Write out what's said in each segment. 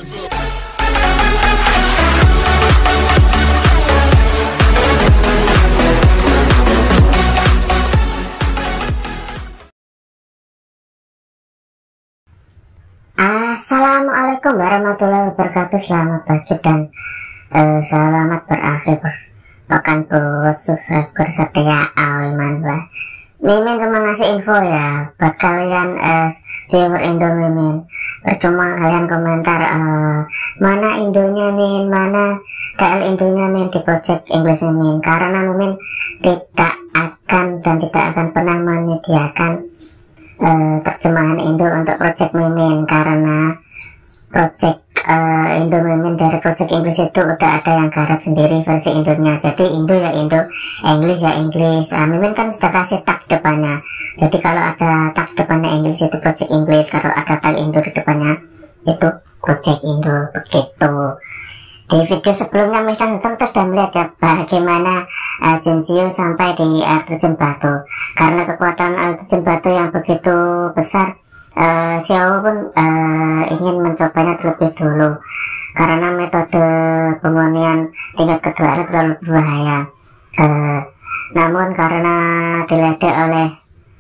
Assalamualaikum warahmatullahi wabarakatuh. Selamat pagi dan selamat berakhir pekan buat subscriber setia Alman. Mimin cuma ngasih info ya buat kalian viewer Indo Mimin. Percuma kalian komentar mana Indonya Min, mana KL Indonya Min di project English Mimin, karena Mimin tidak akan dan tidak akan pernah menyediakan terjemahan Indo untuk project Mimin, karena project Indo Mimin dari project English itu udah ada yang garap sendiri versi Indonya. Jadi Indo ya Indo, English ya English. Mimin kan sudah kasih tag depannya. Jadi kalau ada tag depannya English itu project English, kalau ada tag Indo di depannya itu project Indo, begitu. Di video sebelumnya Mimin sudah melihat ya bagaimana Junjiu sampai di air terjun batu. Karena kekuatan air terjun batu yang begitu besar, Xiao pun ingin mencobanya terlebih dulu, karena metode pemurnian tingkat kedua terlalu berbahaya. Namun karena diledek oleh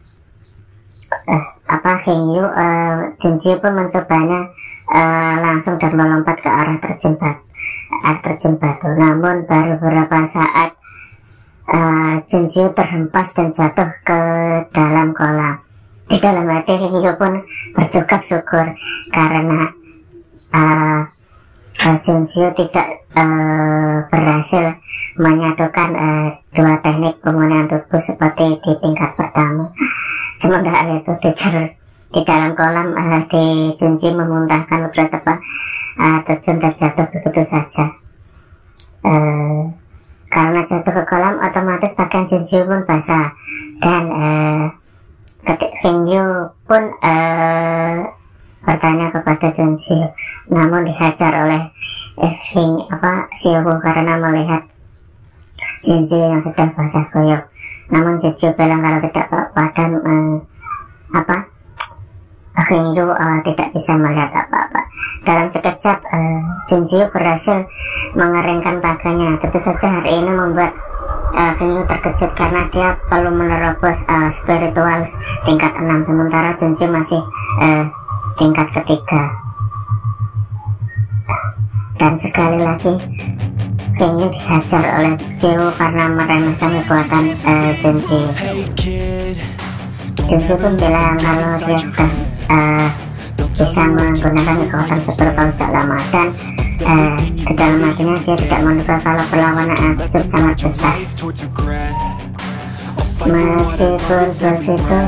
Hengyu, Junjiu pun mencobanya langsung dan melompat ke arah air terjun batu. Namun baru beberapa saat Junjiu terhempas dan jatuh ke dalam kolam. Di dalam hati Hengyu pun bercakap syukur karena Junjiu tidak berhasil menyatukan dua teknik pemurnian tubuh seperti di tingkat pertama. Sementara itu di dalam kolam di Junjiu memuntahkan beberapa terjun dan jatuh begitu saja. Karena jatuh ke kolam, otomatis pakaian Junjiu pun basah dan Hengyu pun bertanya kepada Junjiu, namun dihajar oleh Xiao karena melihat Junjiu yang sudah basah koyok. Namun Junjiu bilang kalau tidak apa-apa dan Hengyu tidak bisa melihat apa-apa. Dalam sekejap Junjiu berhasil mengeringkan pakaiannya. Tentu saja hari ini membuat Hengyu terkejut karena dia perlu menerobos spiritual tingkat 6, sementara Junjiu masih tingkat ketiga. Dan sekali lagi Hengyu dihajar oleh Xiao karena meremehkan kekuatan Junjiu. Junjiu pun bilang kalau dia sudah bisa menggunakan kekuatan spiritual sejak lama, dan di dalam hatinya dia tidak menduga kalau perlawanan itu sangat besar. Meskipun begitu,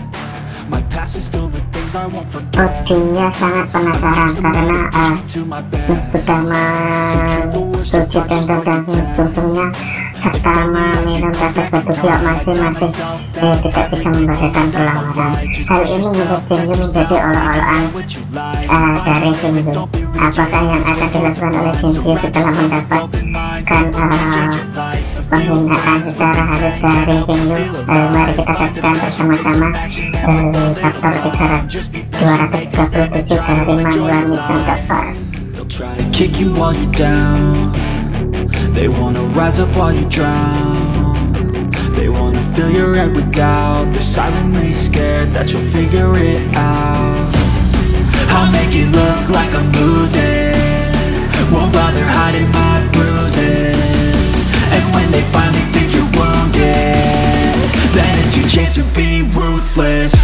dia sangat penasaran karena sudah mencuci tendon dan sumsumnya serta meminum tetes batu biok masih tidak bisa membahayakan perlawanan. Hal ini membuat Hengyu menjadi olok-olokan dari Hengyu. Apakah yang akan dilakukan oleh Hengyu setelah mendapatkan penghinaan secara halus dari Hengyu? Mari kita saksikan bersama-sama chapter 237 dari Manual Mission Doctor. They wanna rise up while you drown. They wanna fill your head with doubt. They're silently scared that you'll figure it out. I'll make it look like I'm losing, won't bother hiding my bruises. And when they finally think you're wounded, then it's your chance to be ruthless.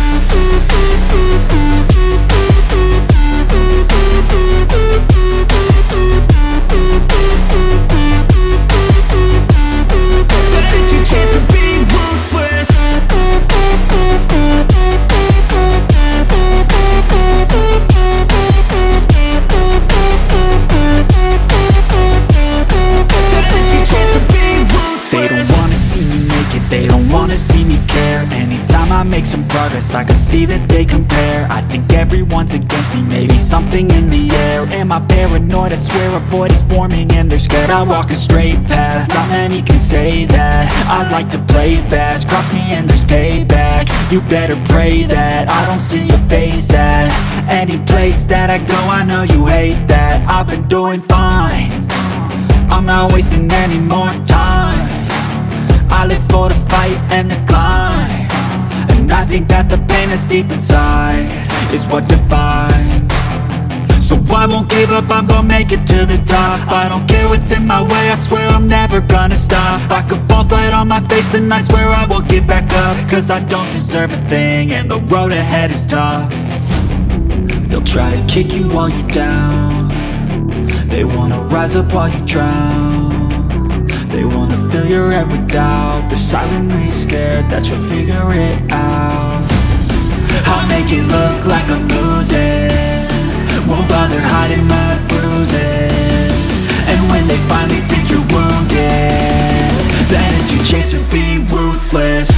They don't wanna see me care. Anytime I make some progress, I can see that they compare. I think everyone's against me, maybe something in the air. Am I paranoid? I swear a void is forming and they're scared. I walk a straight path, not many can say that. I like to play fast, cross me and there's payback. You better pray that I don't see your face at any place that I go. I know you hate that. I've been doing fine, I'm not wasting any more time. I live for the fight and the climb, and I think that the pain that's deep inside is what defines. So I won't give up, I'm gonna make it to the top. I don't care what's in my way, I swear I'm never gonna stop. I could fall flat on my face and I swear I will get back up, cause I don't deserve a thing and the road ahead is tough. They'll try to kick you while you're down, they wanna rise up while you drown. They wanna fill your head with doubt, they're silently scared that you'll figure it out. I'll make it look like I'm losing, won't bother hiding my bruises. And when they finally think you're wounded, then it's your chance to be ruthless.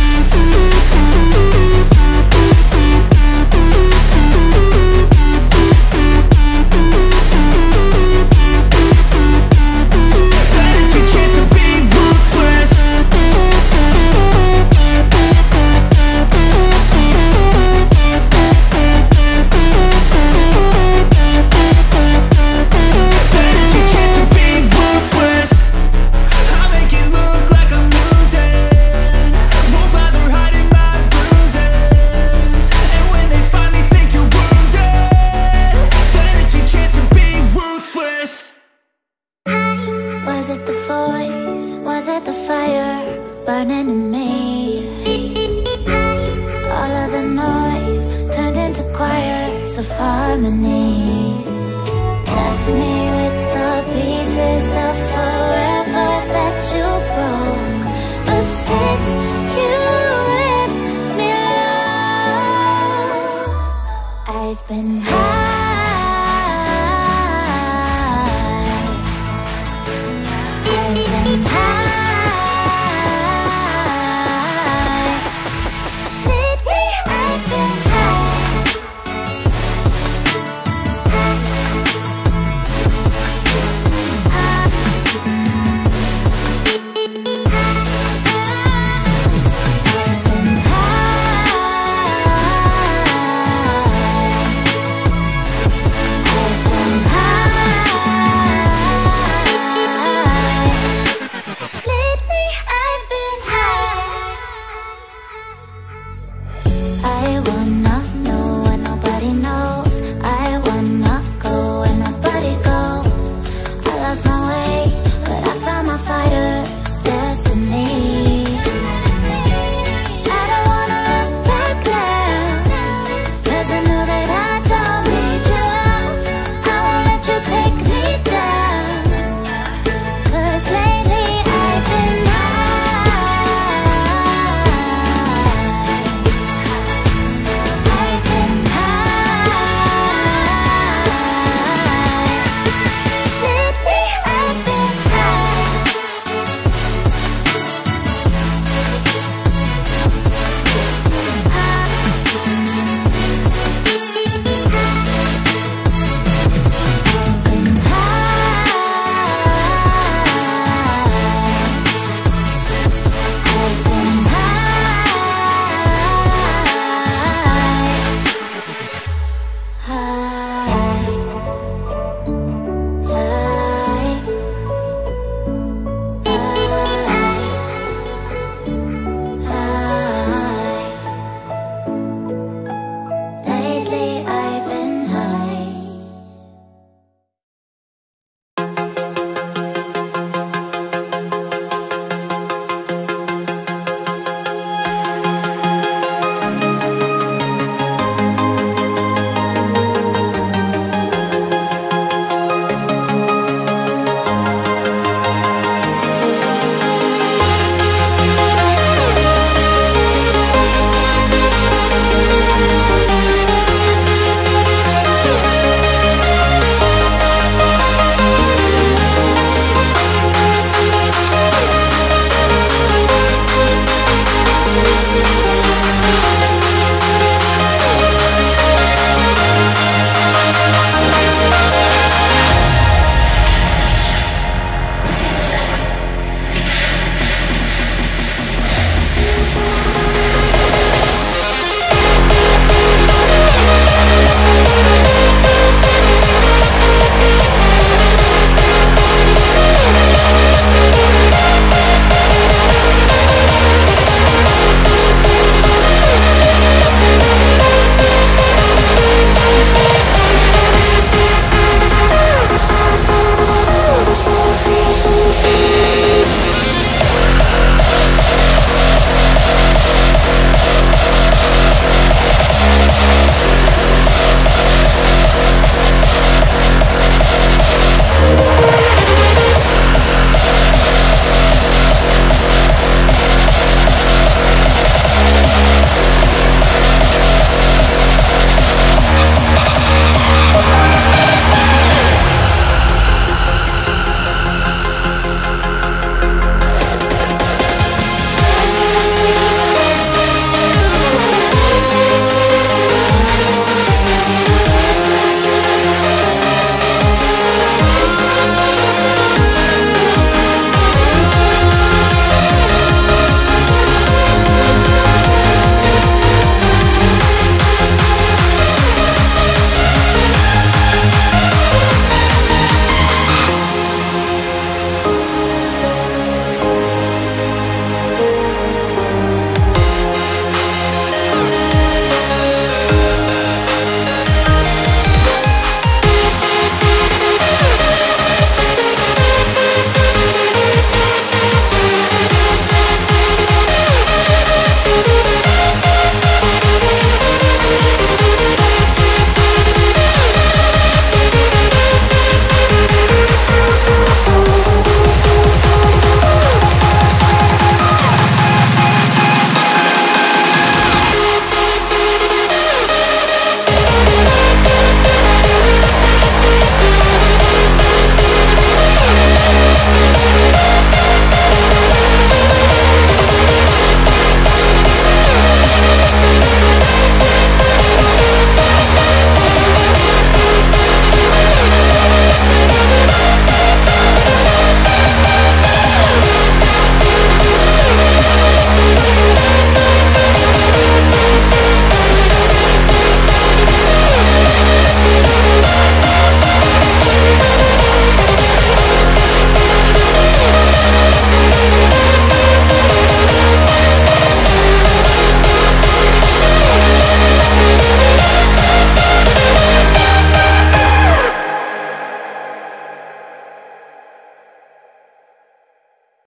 Was it the voice? Was it the fire burning in me? All of the noise turned into choirs of harmony. Left me with the pieces of forever that you broke. But since you left me alone, I've been